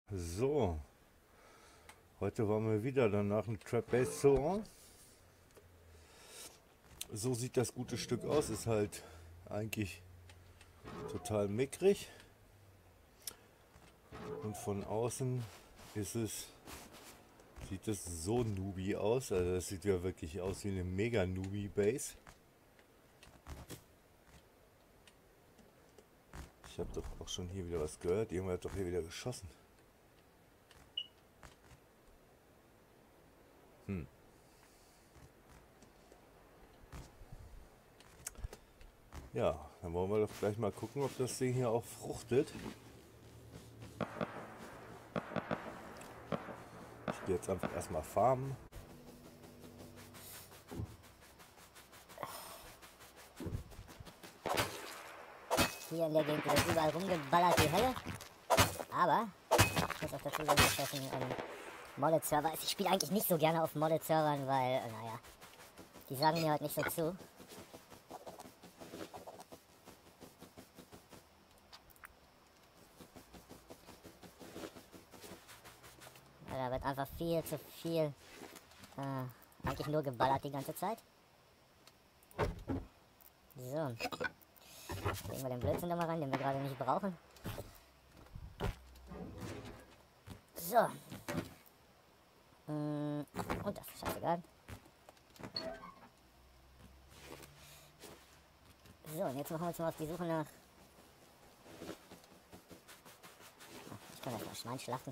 So, heute waren wir wieder danach im Trap Restaurant. So sieht das gute Stück aus, ist halt eigentlich total mickrig und von außen sieht es so Nubi aus, also das sieht ja wirklich aus wie eine mega Nubi Base. Ich habe doch auch schon hier wieder was gehört, irgendwer hat doch hier wieder geschossen. Ja, dann wollen wir doch gleich mal gucken, ob das Ding hier auch fruchtet. Ich gehe jetzt einfach erstmal farmen. Hier in der Gegend wird überall rumgeballert wie Hölle. Aber ich muss auch dazu sagen, dass das ein Modded-Server ist. Ich spiele eigentlich nicht so gerne auf Modded-Servern, weil, naja, die sagen mir halt nicht so zu. Da wird einfach viel zu viel eigentlich nur geballert die ganze Zeit. So. Legen wir den Blödsinn da mal rein, den wir gerade nicht brauchen. So. Und das ist scheißegal. So, und jetzt machen wir uns mal auf die Suche nach... Ich kann das mal Schwein schlachten.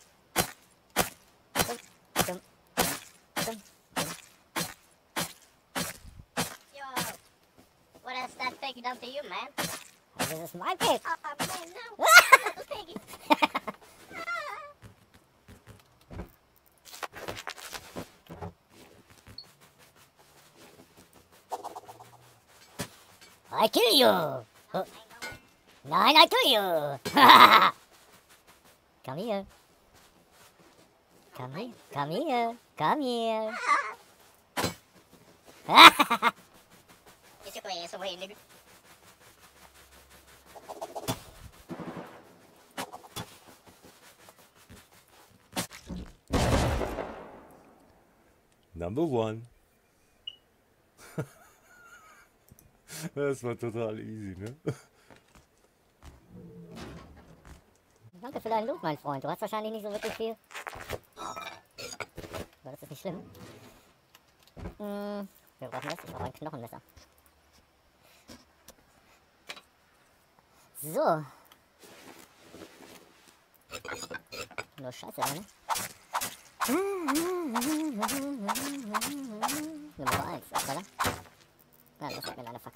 Yo, what has that piggy done to you, man? Das ist mein Pig! Oh, man, no. Little piggy. I kill you! Oh. Nein, I kill you! Come here. Come here. Come here. Come here. Get your ass away, nigga. Number one. Das war total easy, ne? Danke für deinen Loot, mein Freund. Du hast wahrscheinlich nicht so wirklich viel. Aber das ist nicht schlimm. Wir brauchen das. Ich brauche ein Knochenmesser. So. Nur Scheiße, ne? Nummer 1, oder? Nein, das hat mir eine Fackel.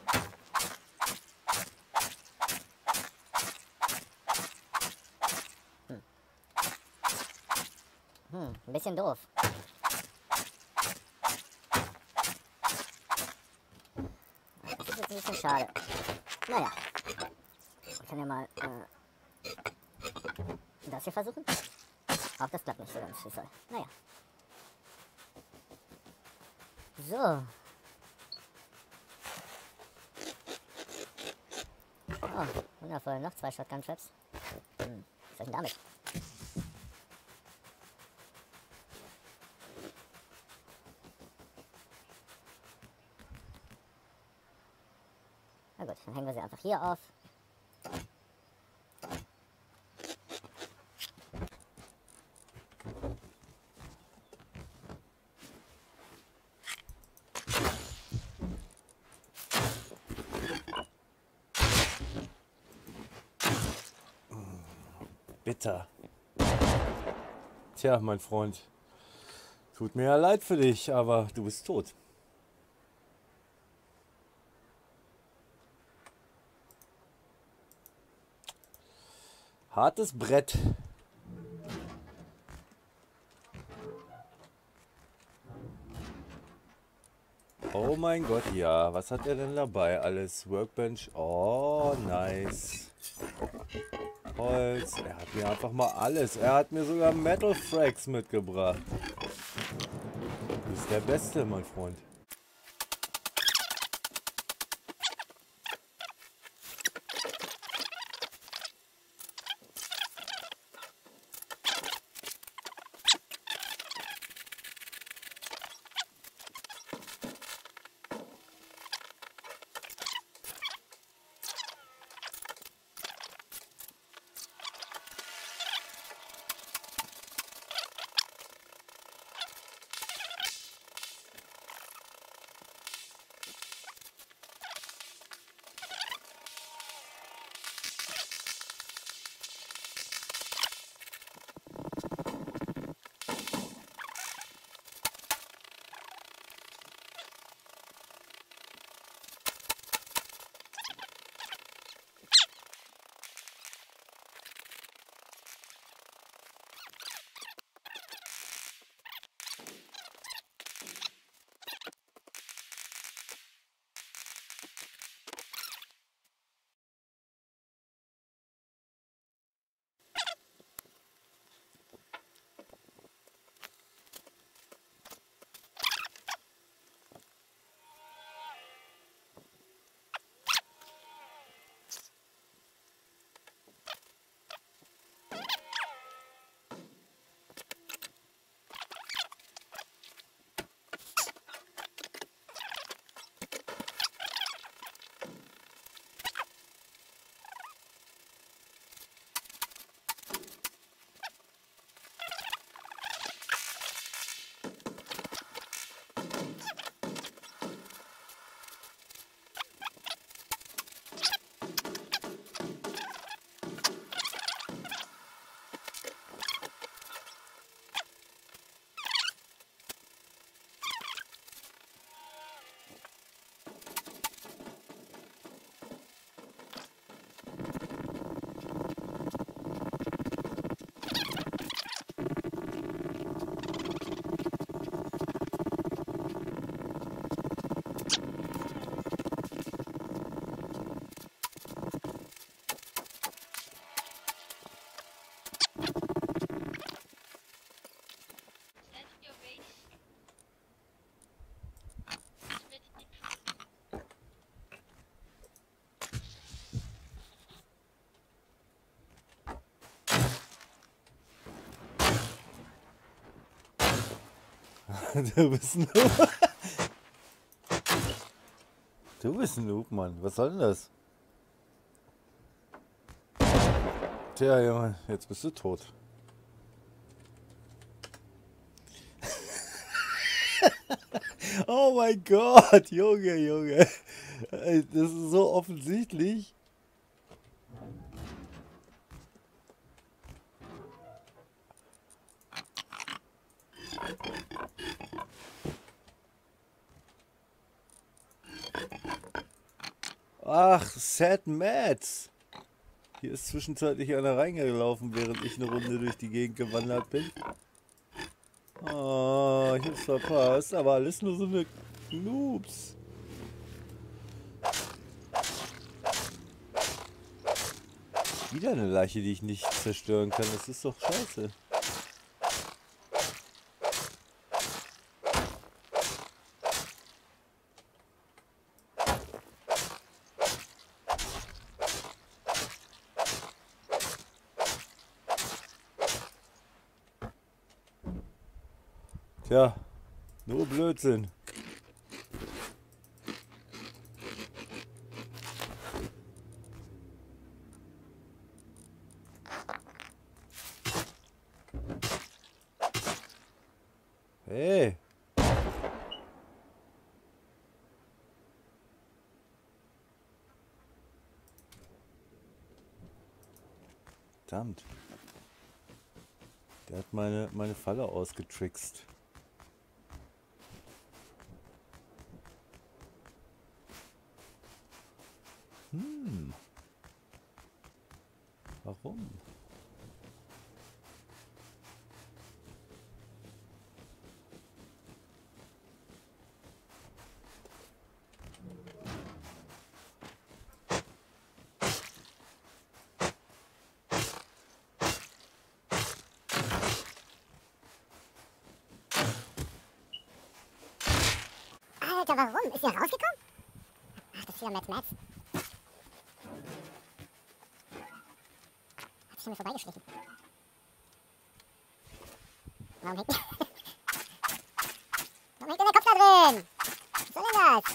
Ein bisschen doof. Das ist jetzt ein bisschen schade. Naja. Ich kann ja mal das hier versuchen. Auch das klappt nicht so ganz. Scheiße. Naja. So. Oh, wundervoll. Noch 2 Shotgun-Traps. Was soll ich denn damit? Na gut, dann hängen wir sie einfach hier auf. Bitter. Tja, mein Freund. Tut mir ja leid für dich, aber du bist tot. Hartes Brett. Oh mein Gott, ja. Was hat er denn dabei? Alles Workbench. Oh, nice. Holz. Er hat mir einfach mal alles. Er hat mir sogar Metal Frags mitgebracht. Du bist der Beste, mein Freund. Du bist ein Noob. Du bist ein Noob, Mann. Was soll denn das? Tja, Junge, jetzt bist du tot. Oh mein Gott, Junge, Junge. Ey, das ist so offensichtlich. Ach, Sad Mads. Hier ist zwischenzeitlich einer reingelaufen, während ich eine Runde durch die Gegend gewandert bin. Oh, ich hab's verpasst, aber alles nur so eine Noobs. Wieder eine Leiche, die ich nicht zerstören kann. Das ist doch scheiße. Tja, nur Blödsinn. Hey. Verdammt. Der hat meine Falle ausgetrickst. Warum? Alter, warum? Ist der rausgekommen? Ach, das ist wieder Mad Mads. Hat sich an mir vorbeigeschlichen. Warum hängt warum hängt denn der Kopf da drin? Was soll denn das?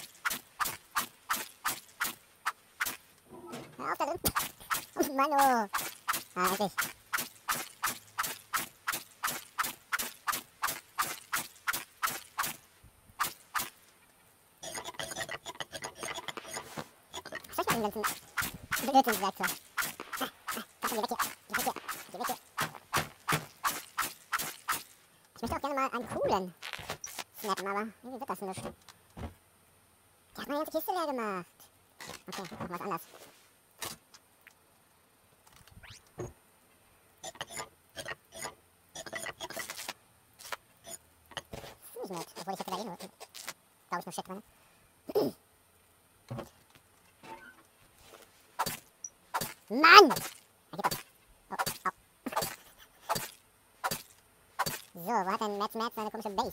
Hör auf da drin. Oh Mann, oh. Ah, endlich. Was soll ich mit dem ganzen Blödsinnswerkzeug? Komm, geh weg hier. Geh weg hier. Geh weg hier. Ich möchte auch gerne mal einen coolen snappen, aber irgendwie wird das nicht. Der hat meine ganze Kiste leer gemacht. Okay, machen wir was anders. Das ist nicht nett, obwohl ich hätte da eh nur, glaube ich, nur Shit drin. Mann! Er geht doch. Oh, oh. So, wo hat denn Mad Mads seine komische Base?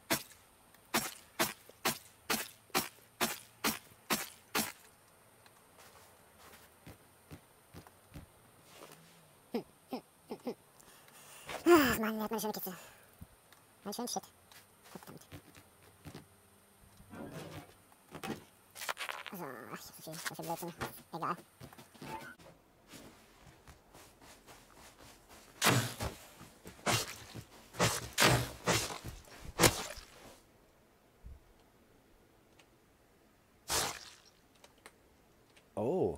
Ach Mann, der hat meine schöne Kiste. Mein schönen Shit. Verdammt. So, ach, ich hab so viel Blödsinn. Egal. Oh.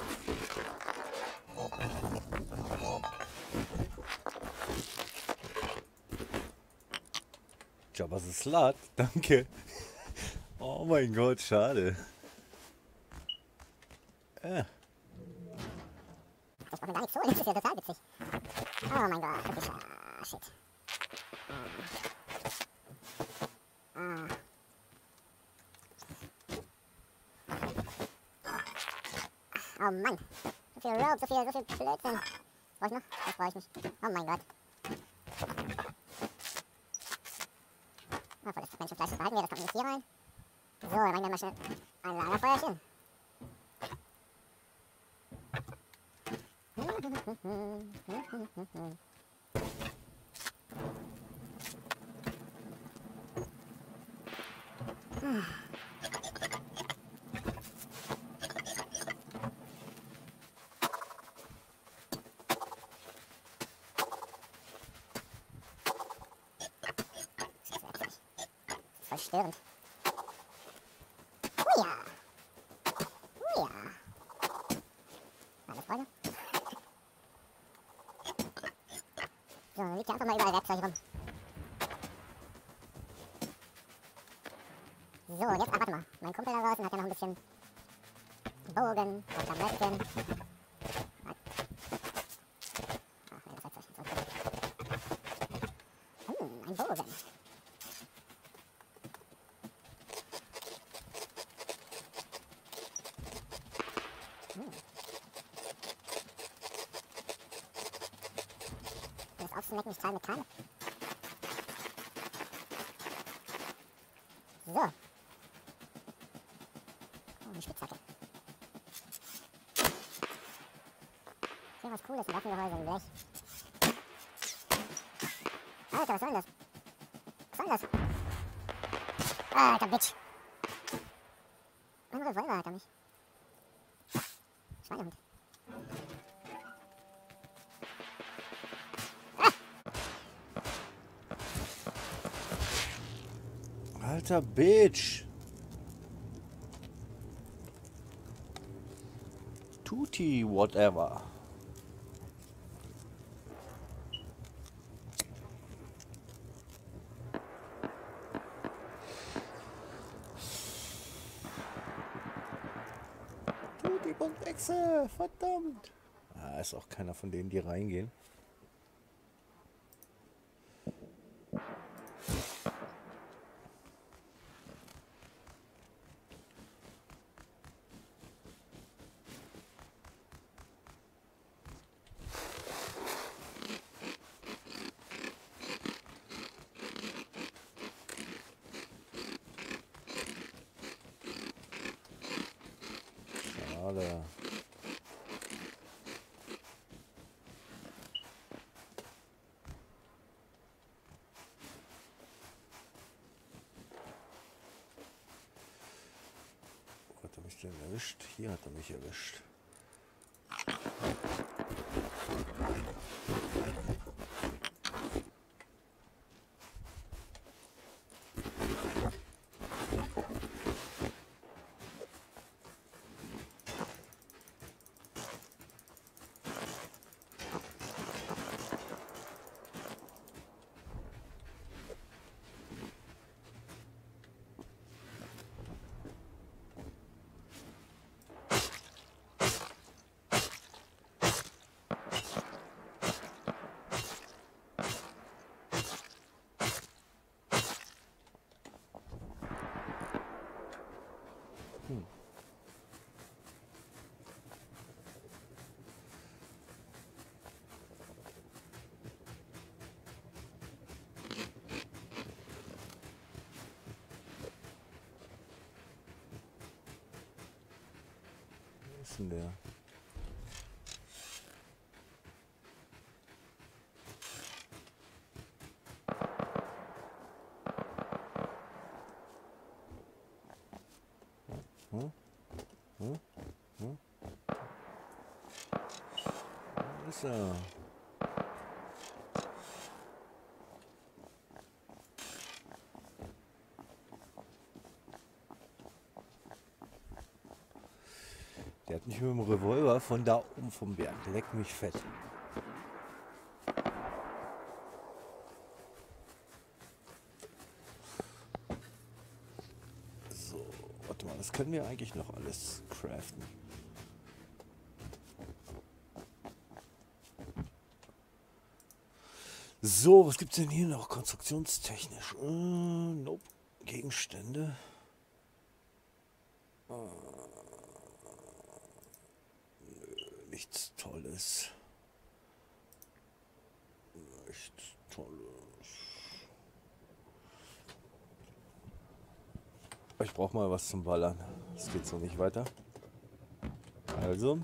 Jabba's a Slut, danke. Oh mein Gott, schade. Ich brauche mir gar nichts holen, das ist ja total witzig. Oh mein Gott, wirklich, shit. Oh Mann, so viel Rope, so viel Blödsinn. Brauche ich noch? Das brauche ich nicht. Oh mein Gott. Oh, volles Menschenfleisch, behalten wir, das kommt nicht hier rein. So, dann machen wir mal schnell ein Lagerfeuerchen. Verstörend. Oh ja. Oh ja. Meine Freunde. So, dann liegt ja einfach mal überall Werkzeug rum. So, und jetzt, warte mal. Mein Kumpel da draußen hat ja noch ein bisschen Bogen und Klamotten. Ach, nee, das Werkzeug ist okay. Ein Bogen. Das aufzunecken, ich teile mit keinem. So. Oh, eine Spitzhacke. Hier was Cooles, ein Waffengehäuse, ein Blech. Alter, was soll denn das? Was soll das? Alter, Bitch. Ein Revolver hat er mich. Schweinehund. Alter Bitch. Tutti, whatever. Tutti und Echse, verdammt. Ah, ist auch keiner von denen, die reingehen. Schade. Wo hat er mich denn erwischt? Hier hat er mich erwischt. Wo ist denn der? Hm? Hm? Hm? Wo ist er? Der hat mich mit dem Revolver von da oben vom Berg. Leck mich fett. So, warte mal, das können wir eigentlich noch alles craften. So, was gibt's denn hier noch konstruktionstechnisch? Nope. Gegenstände. Nichts Tolles. Nichts Tolles. Ich brauche mal was zum Ballern. Es geht so nicht weiter. Also.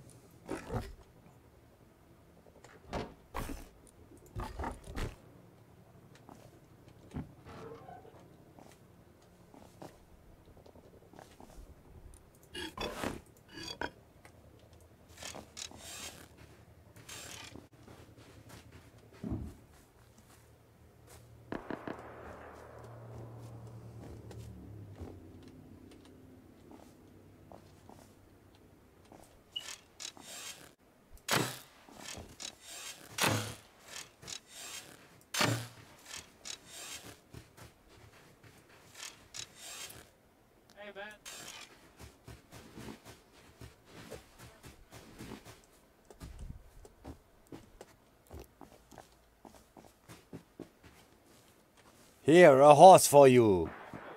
Here, a horse for you.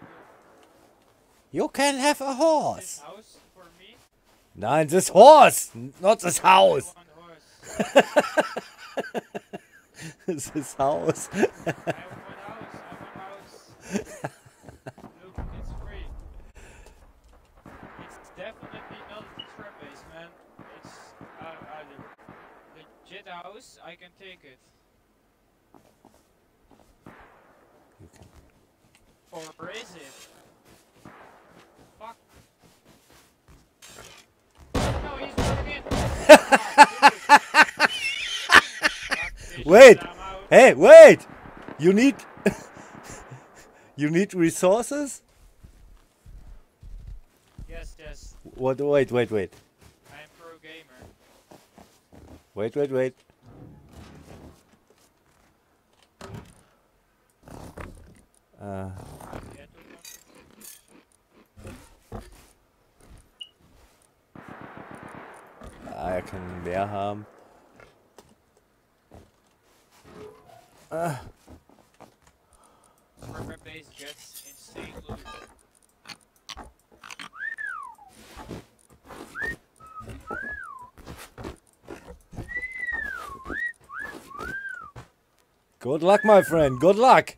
You can have a This horse. house for me? Nein, this horse, not this house. One horse. This house. I have one house. Look, it's free. It's definitely not a trap base, man. It's a legit house. I can take it. Or is it? Fuck. No, he's broken. Wait. Hey, wait. You need you need resources? Yes, yes. What? Wait. I'm pro gamer. Wait. Yeah, Er kann mehr haben. trap base gets insane loot. Good luck, my friend. Good luck.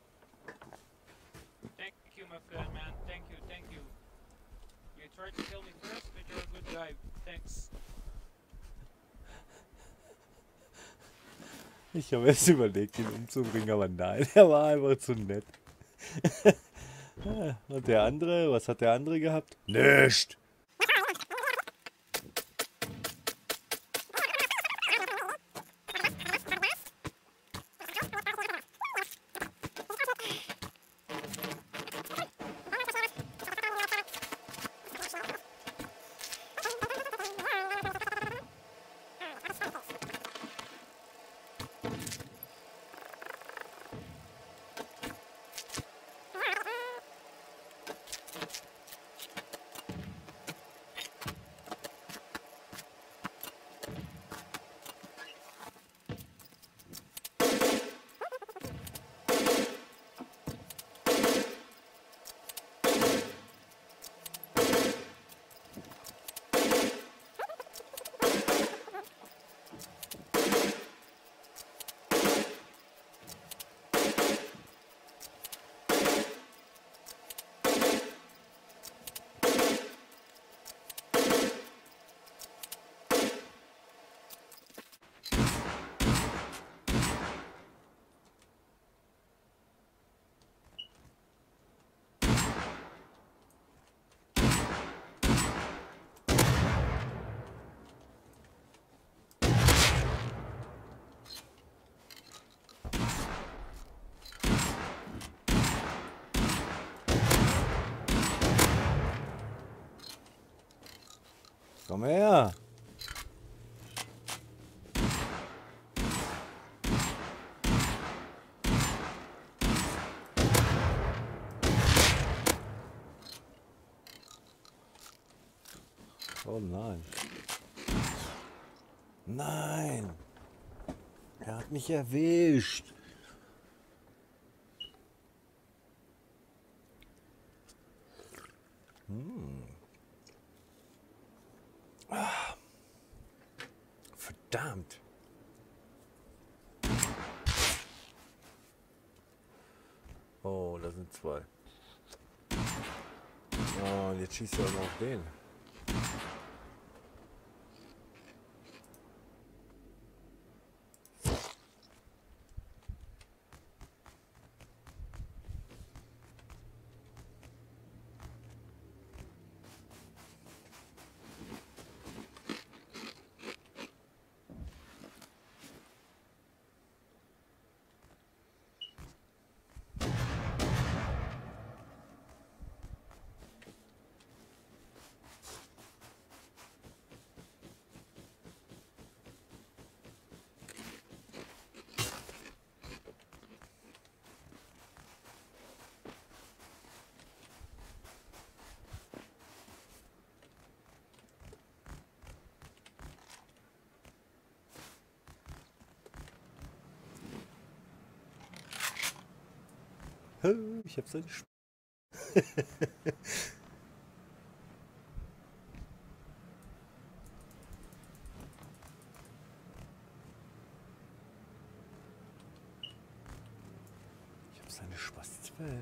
Thank you, my friend, man. Thank you. You tried to kill me first, but you're a good guy. Thanks. Ich habe erst überlegt, ihn umzubringen, aber nein, er war einfach zu nett. Und der andere, was hat der andere gehabt? Nicht. Komm her. Oh nein. Nein. Er hat mich erwischt. Verdammt. Oh, da sind zwei. Oh, und jetzt schießt er auch noch auf den. Ich hab seine Ich hab seine Spaß-12.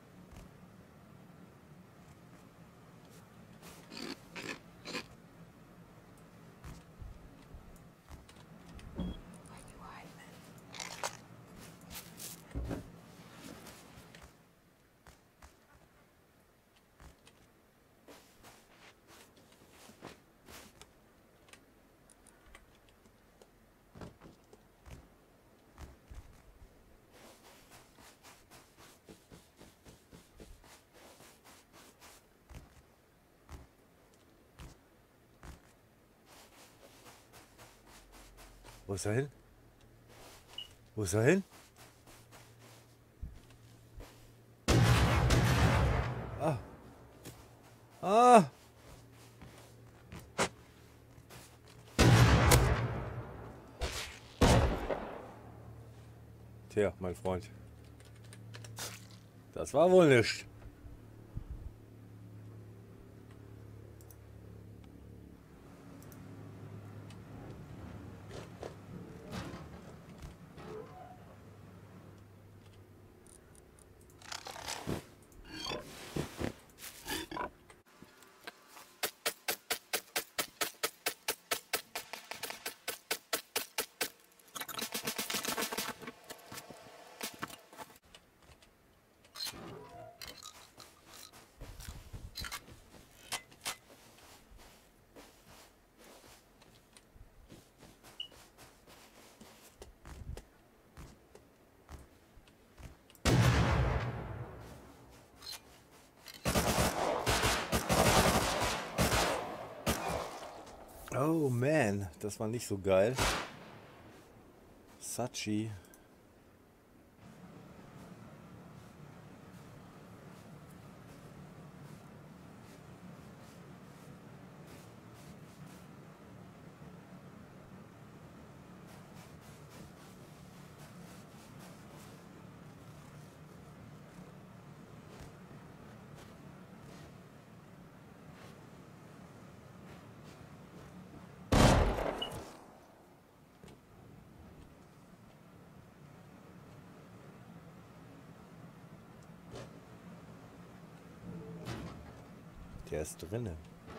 Wo ist er hin? Wo ist er hin? Ah. Ah. Tja, mein Freund. Das war wohl nicht. Oh man, das war nicht so geil. Sachi. Der ist drinne.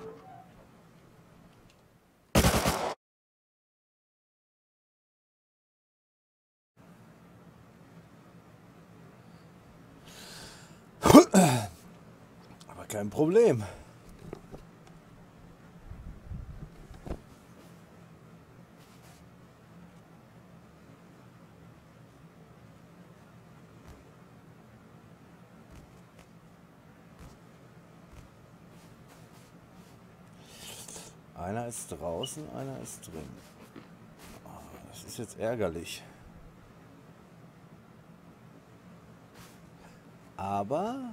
Aber kein Problem. Einer ist draußen, einer ist drin. Ah, das ist jetzt ärgerlich. Aber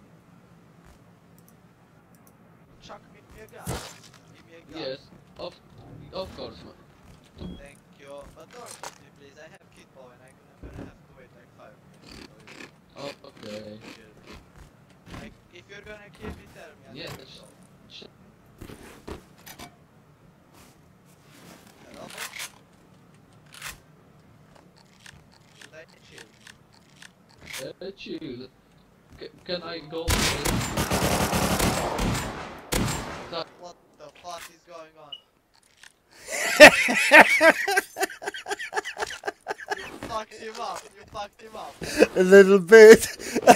Chuck me a gun. Give me a gun. Yes, of course, man. Thank you. But don't shoot me, please. I have kid bow and I'm gonna have to wait like 5 minutes. Oh, okay. Like, if you're gonna kill me, tell me. I'll Yes. let you go. Hello? Should I chill? Chill. Can I go? What the fuck is going on? You fucked him up. You fucked him up. a little bit.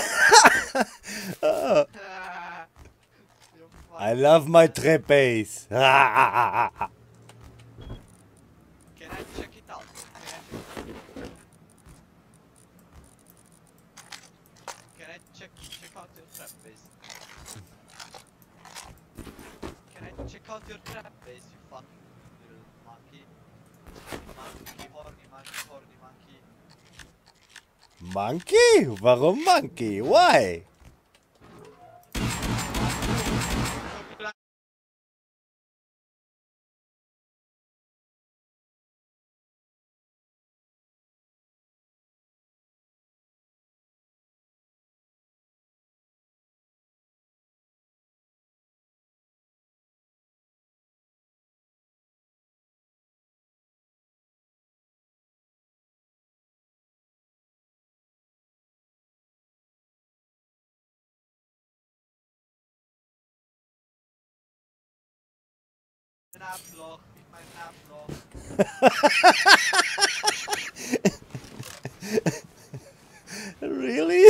Oh, You fucked I love my trapeze. Can I check it out? Can I check out your trap base? Can I check out your trap base, you fucking little monkey? Monkey, horny monkey. Monkey? Warum Monkey? Why? meinen Arschloch, fick meinen Arschloch. Really?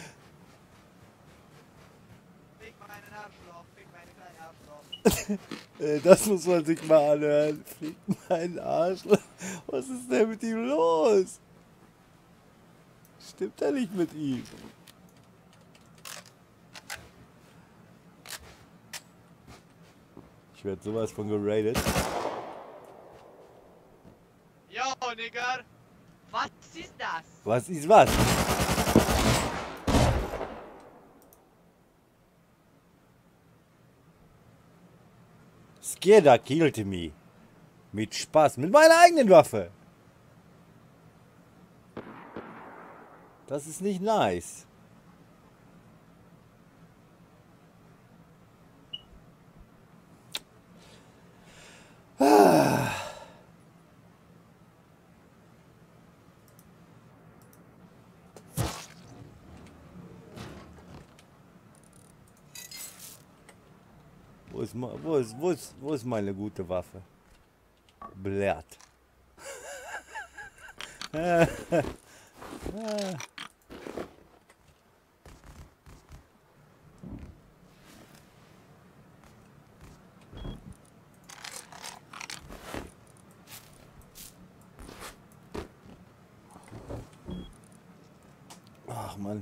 Fick meinen Arschloch, fick meinen kleinen Arschloch. Das muss man sich mal anhören. Fick meinen Arsch. Was ist denn mit ihm los? Stimmt da nicht mit ihm? Ich werde sowas von geradet. Yo, Nigger! Was ist das? Was ist was? Skeda killte me. Mit Spaß. Mit meiner eigenen Waffe. Das ist nicht nice. Wo ist meine gute Waffe? Blärt. Ach Mann.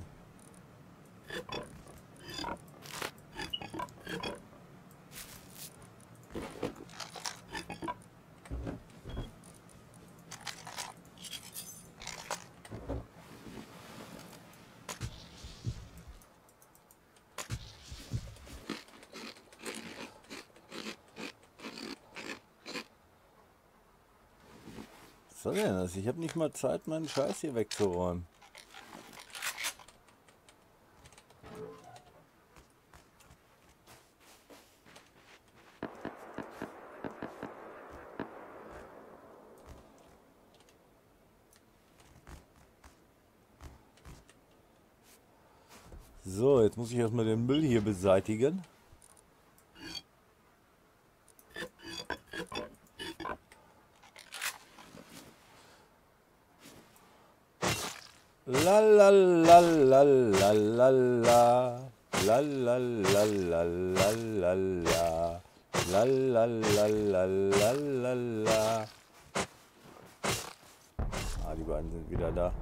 Was soll denn das? Ich habe nicht mal Zeit, meinen Scheiß hier wegzuräumen. So, jetzt muss ich erstmal den Müll hier beseitigen. La la la la la la la la la la la la la la la la la la la. Ah, die beiden sind wieder da.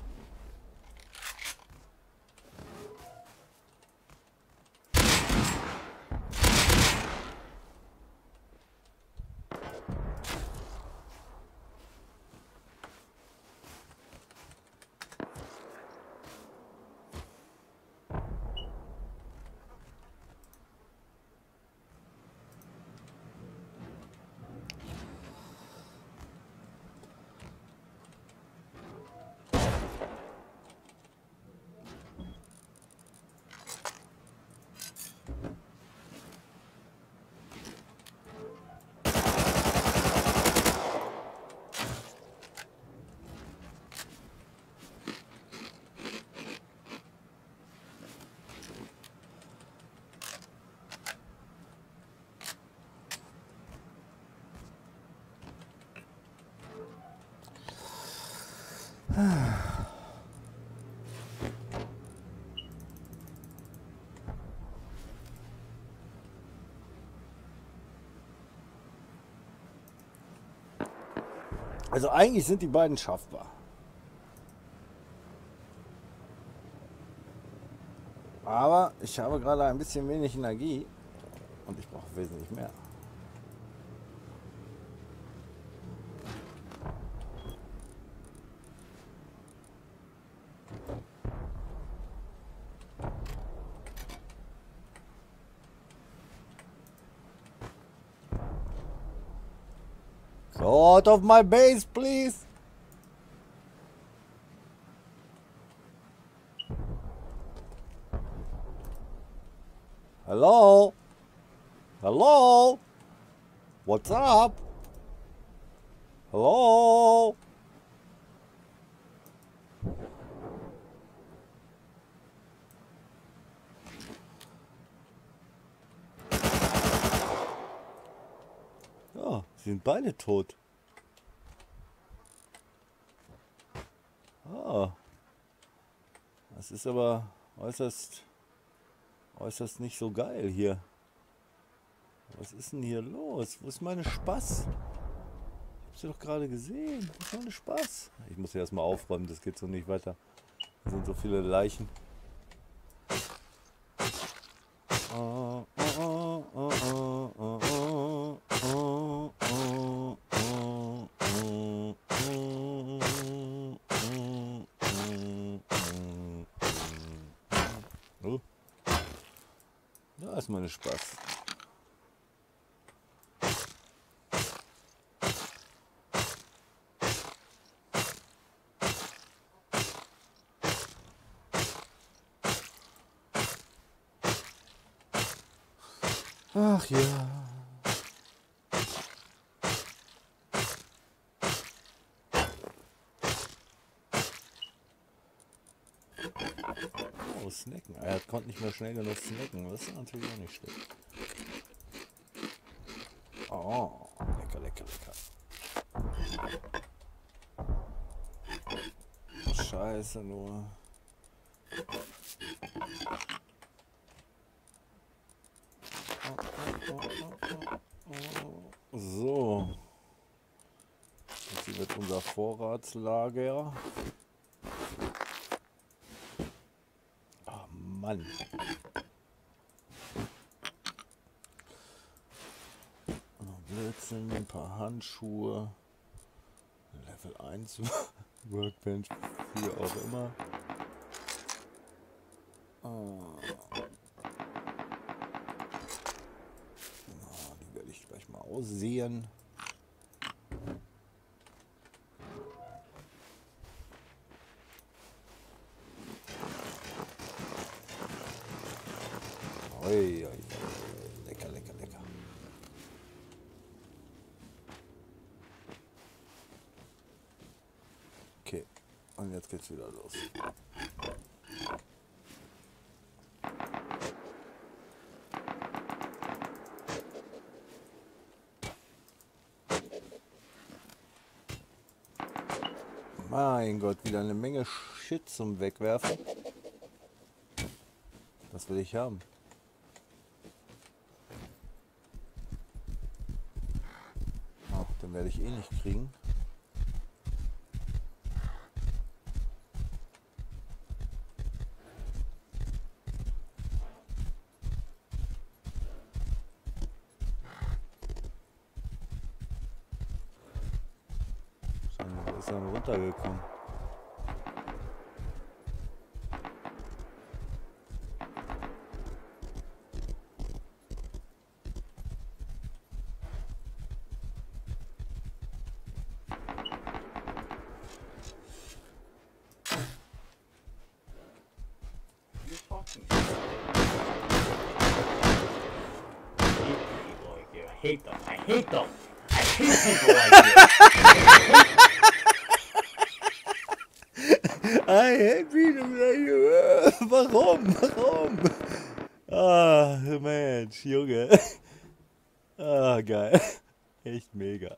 Also eigentlich sind die beiden schaffbar. Aber ich habe gerade ein bisschen wenig Energie und ich brauche wesentlich mehr. Go out of my base, please. Hello? Hello? What's up? Hello? Oh. Sie sind beide tot. Ah. Das ist aber äußerst nicht so geil hier. Was ist denn hier los? Wo ist meine Spaß? Ich hab sie doch gerade gesehen. Wo ist meine Spaß? Ich muss hier erstmal aufräumen, das geht so nicht weiter. Da sind so viele Leichen. Oh. Da ist meine Spaß. Ach ja. Oh, snacken. Er konnte nicht mehr schnell genug snacken. Das ist natürlich auch nicht schlecht. Oh, lecker, lecker, lecker. Scheiße nur. So. Jetzt wird unser Vorratslager. Oh Mann. Noch Blödsinn, ein paar Handschuhe. Level 1 Workbench, wie auch immer. Die werde ich gleich mal aussehen. Oi, oi, oi. Lecker, lecker, lecker. Okay, und jetzt geht's wieder los. Mein Gott, wieder eine Menge Shit zum Wegwerfen. Das will ich haben. Ach, den werde ich eh nicht kriegen. Wo ist er denn runtergekommen? I hate them. I hate them. I hate people like you. I hate freedom like you. Warum? Warum? Ah, Mensch, Junge. Ah, geil. Echt mega.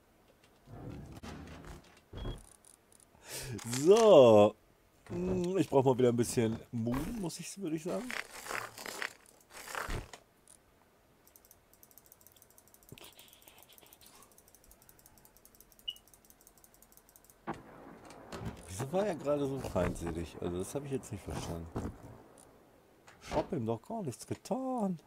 So. Ich brauche mal wieder ein bisschen Moon, würde ich sagen. Wieso war er gerade so feindselig? Also das habe ich jetzt nicht verstanden. Ich habe ihm doch gar nichts getan.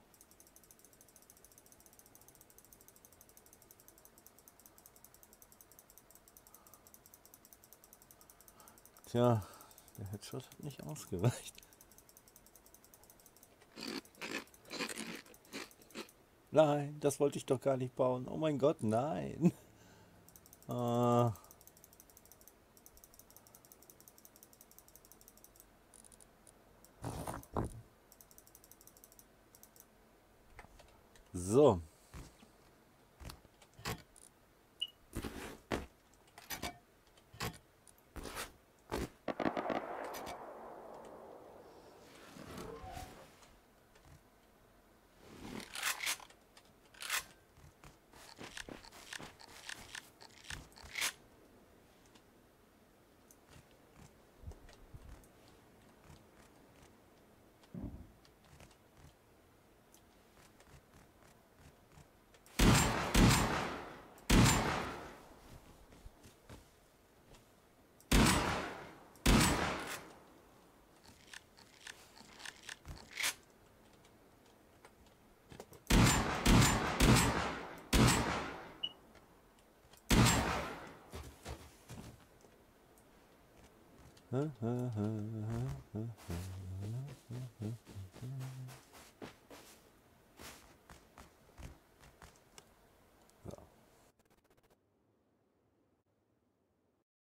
Tja, der Headshot hat nicht ausgereicht. Nein, das wollte ich doch gar nicht bauen. Oh mein Gott, nein. So.